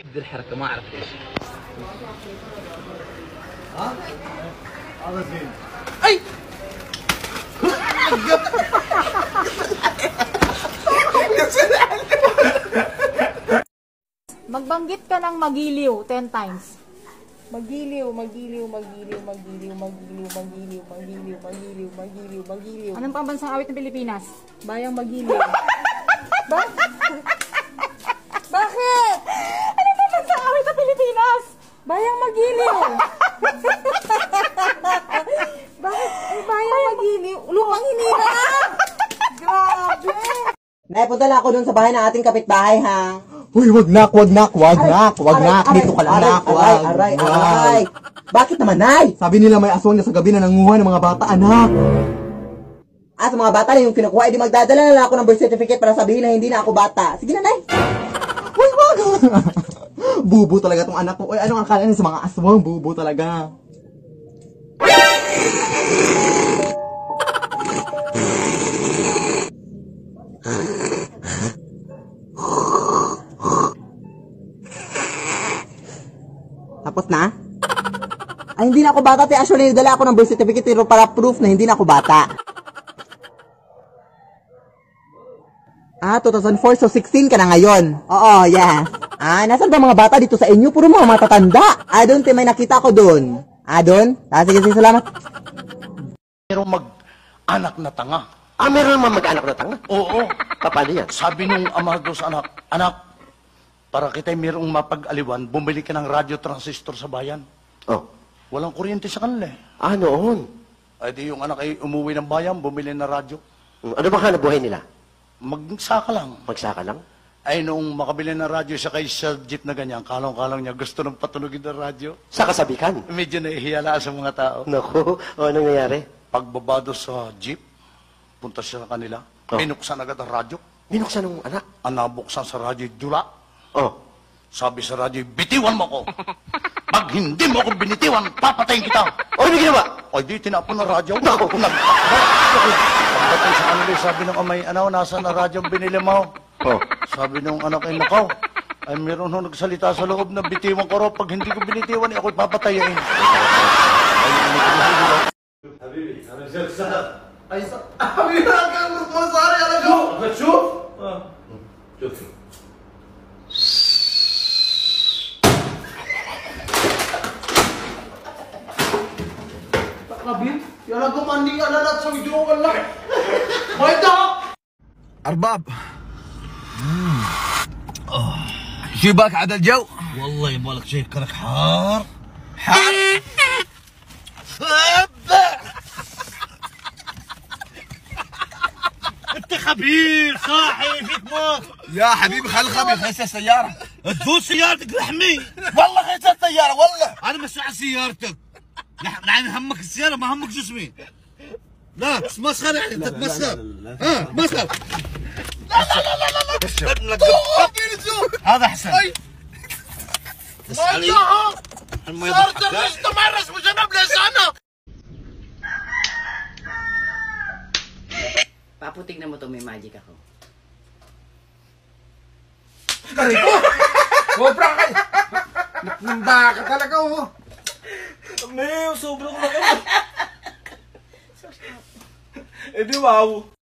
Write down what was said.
دي الحركة ما أعرف ليش. ها؟ هذا زين. أي Magbanggit ka ng magiliw 10 times. Magiliw, magiliw, magiliw, magiliw, magiliw, magiliw, magiliw, magiliw, magiliw, magiliw. Anong pambansang awit ng Pilipinas? Bayang Magiliw. Bakit? Anong pambansang awit ng Pilipinas? Bayang Magiliw. Bakit? Ay, Bayang Magiliw. Lumang hinira. Grabe. Nay, punta lang ako dun sa bahay ng ating kapitbahay, ha? Uy, wag nak. Dito ka lang, nak. Aray. Bakit naman, Nay? Sabi nila may aswang na sa gabi na nanguha ng mga bata, anak. Sa mga bata na yung kinukuha, edi magdadala na lang ako ng birth certificate para sabihin na hindi na ako bata. Sige na, Nay. Uy, wag. Bubo talaga tong anak ko. Uy, anong akala niya sa mga aswang? Bubo talaga. Tapos na? Ay, hindi na ako bata, te. Actually, dala ako ng birth certificate pero para proof na hindi na ako bata. 2004, so 16 ka na ngayon. Oo, yes. Nasaan ba mga bata dito sa inyo? Puro mga matatanda. Doon, te, may nakita ko doon. Doon? Sige, salamat. Merong mag-anak na tanga. Meron naman mag-anak na tanga? Oo. Paano yan? Sabi nung ama doon sa anak, anak, para kita'y merong mapag-aliwan, bumili ka ng radyo transistor sa bayan. Oh. Walang kuryente sa kanila eh. Noon. Ay di yung anak ay umuwi ng bayan, bumili ng radyo. Ano bang hanap buhay nila? Magsaka lang. Magsaka lang? Ay nung makabili ng radyo siya kay sa jeep na ganyan, kalong-kalong niya, gusto nang patulogin ng radyo. Sa kasabikan? Medyo nahihiya na sa mga tao. Naku, anong nangyari? Pagbabado sa jeep, punta siya sa kanila, binuksan agad ang radyo. Binuksan ng anak? Ang nabuksan sa radyo, dula. Oh. Sabi sa radyo, bitiwan mo ko. Pag hindi mo ako binitiwan, papatayin kita. Ano ginawa? Ay, di, tinapon ng radyo. Naku. Pagdating sa kanila, sabi ng amay, nasa na radyo ang binili mo? Oh. Sabi nung anak, ay nakaw. Ay, meron ho nagsalita sa loob na bitiwan ko raw. Pag hindi ko binitiwan, ako'y papatayin. حبيبي انا جاي السهل اي صح حبيبي انا كان مصاري انا جو بتشوف شوف حبيبي يا لكم عندي انا لا تسوي جو والله ما يدعم أرباب شو باك عاد الجو؟ والله يبغالك شيء كانك حار انت خبير صاحي فيك موت يا حبيبي خلي الخبير خلي السيارة تدوس سيارتك لحمي والله خلي السيارة والله انا مش على سيارتك يعني همك السيارة ما همك جسمي لا تسمسخر يعني انت تمسخر مسخر هذا احسن صارت الرش تمرس وجنب ليش انا Papu, tignan mo to, may magic ako. Karito! Sobra ka! Namba ka talaga, oh! May sobrang laki. Eh di wow.